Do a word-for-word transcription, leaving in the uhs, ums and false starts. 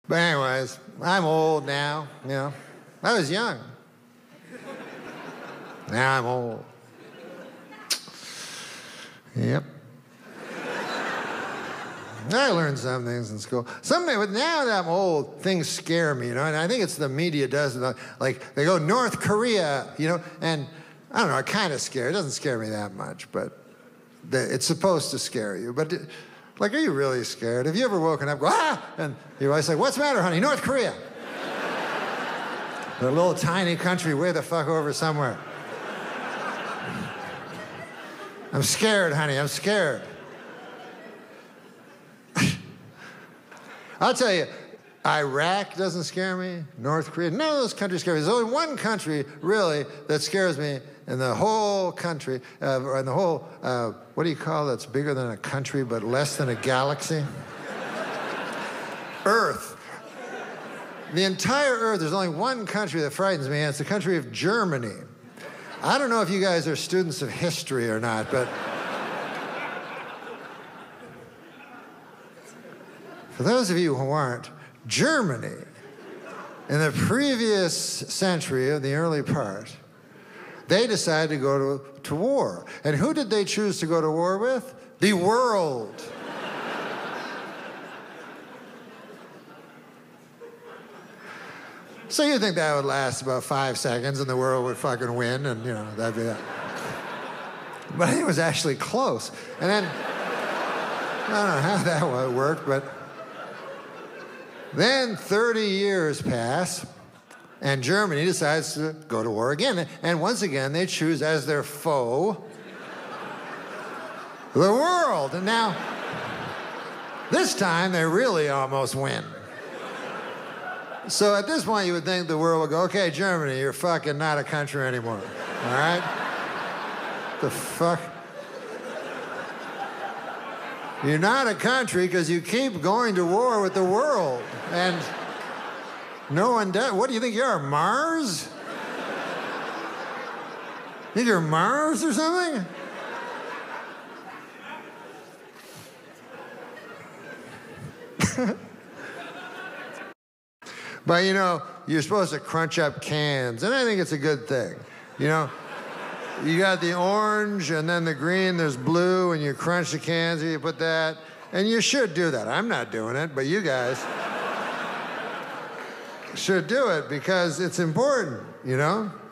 But anyways, I'm old now, you know. I was young. Now I'm old. Yep. I learned some things in school. Someday, but now that I'm old, things scare me, you know, and I think it's the media does it. Like, they go, North Korea, you know, and I don't know, it kind of scares. It doesn't scare me that much, but the, it's supposed to scare you. But, like, are you really scared? Have you ever woken up, go, ah, and your wife's like, what's the matter, honey? North Korea. A little tiny country way the fuck over somewhere. I'm scared, honey, I'm scared. I'll tell you, Iraq doesn't scare me, North Korea, none of those countries scare me. There's only one country, really, that scares me in the whole country, uh, or in the whole, uh, what do you call that's bigger than a country but less than a galaxy? Earth. The entire Earth, there's only one country that frightens me, and it's the country of Germany. I don't know if you guys are students of history or not, but for those of you who aren't, Germany, in the previous century of the early part, they decided to go to, to war. And who did they choose to go to war with? The world. So you think that would last about five seconds and the world would fucking win and, you know, that'd be that. But I think it was actually close. And then, I don't know how that worked, but then thirty years pass, and Germany decides to go to war again. And once again, they choose as their foe the world. And now, this time, they really almost win. So at this point, you would think the world would go, okay, Germany, you're fucking not a country anymore, all right? The fuck? You're not a country because you keep going to war with the world. And no one does. What do you think you are, Mars? Think you're Mars or something? But, you know, you're supposed to crunch up cans, and I think it's a good thing. You know, you got the orange, and then the green, there's blue, and you crunch the cans, and you put that, and you should do that. I'm not doing it, but you guys should do it because it's important, you know?